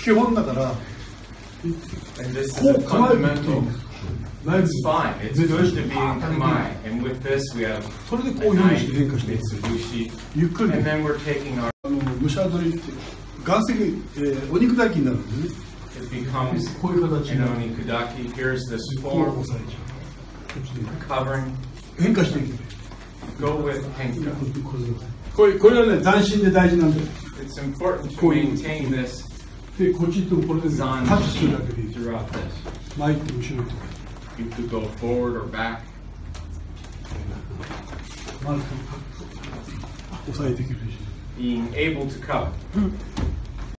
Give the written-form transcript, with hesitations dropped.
基本だから、 And this is a fundamental. It's fine. It's good to be in Kamae. And with this, we have a knife, Mitsubishi, and then we're taking our. 武者取りって岩石、お肉だけになるんでね。 It becomes an onikudaki. Here's this form, covering. 変化していく。 Go with henka. これはね、斬新で大事なんだよ。 It's important to maintain this で、こっちとこれでタッチするだけでいい。 throughout this. 前と後ろと。 You could go forward or back. まず、押さえていけるし。 Being able to cover.